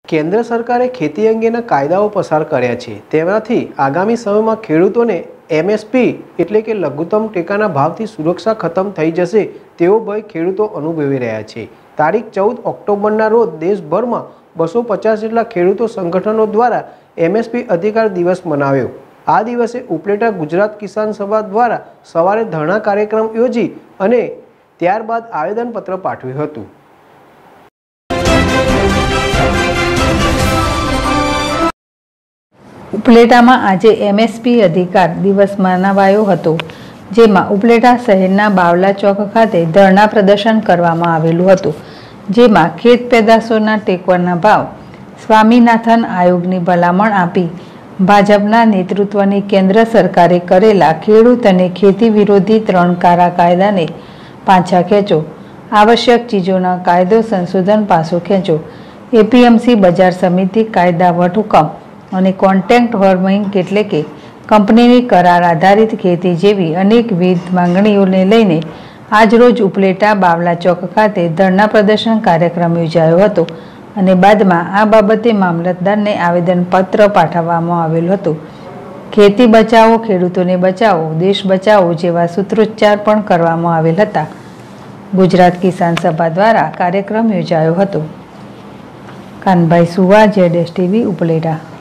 કેન્દ્ર સરકારે ખેતી અંગેના કાયદાઓ પસાર કર્યા છે। તેમાંથી આગામી સમયમાં ખેડૂતોને M.S.P એટલે કે લઘુત્તમ ટેકાના ભાવથી સુરક્ષા ખતમ થઈ જશે તેવો ભય ખેડૂતો અનુભવી રહ્યા છે। તારીખ 14 ઓક્ટોબરના રોજ દેશભરમાં 250 જેટલા ખેડૂતો સંગઠનો દ્વારા M.S.P અધિકાર દિવસ મનાવ્યો। આ દિવસે ઉપલેટા ગુજરાત કિસાન સભા દ્વારા સવારે ધરણા કાર્યક્રમ યોજી અને ત્યારબાદ આવેદનપત્ર પાઠવ્યું હતું। ઉપલેટામાં આજે M.S.P અધિકાર દિવસ મનાવાયો હતો, જેમાં ઉપલેટા શહેરના બાવલા ચોક ખાતે ધરણા પ્રદર્શન કરવામાં આવેલું હતું, જેમાં ખેત પેદાશોના ટેકાના ભાવ સ્વામીનાથન આયોગની ભલામણ આપી ભાજપના નેતૃત્વની કેન્દ્ર સરકારે કરેલા ખેડૂત અને ખેતી વિરોધી 3 કારા કાયદાને પાછા ખેંચો, આવશ્યક ચીજોના કાયદો સંશોધન પાછો ખેંચો, APMC બજાર સમિતિ કાયદા વટહુકમ અને કોન્ટ્રાક્ટ ફાર્મિંગ એટલે કે કંપનીની કરાર આધારિત ખેતી જેવી અનેકવિધ માંગણીઓને લઈને આજરોજ ઉપલેટા બાવલા ચોક ખાતે ધરણા પ્રદર્શન કાર્યક્રમ યોજાયો હતો અને બાદમાં આ બાબતે મામલતદારને આવેદનપત્ર પાઠવવામાં આવેલ હતું। ખેતી બચાવો, ખેડૂતોને બચાવો, દેશ બચાવો જેવા સૂત્રોચ્ચાર પણ કરવામાં આવેલ હતા। ગુજરાત કિસાન સભા દ્વારા કાર્યક્રમ યોજાયો હતો। કાનભાઈ સુવા, ZSTV ઉપલેટા।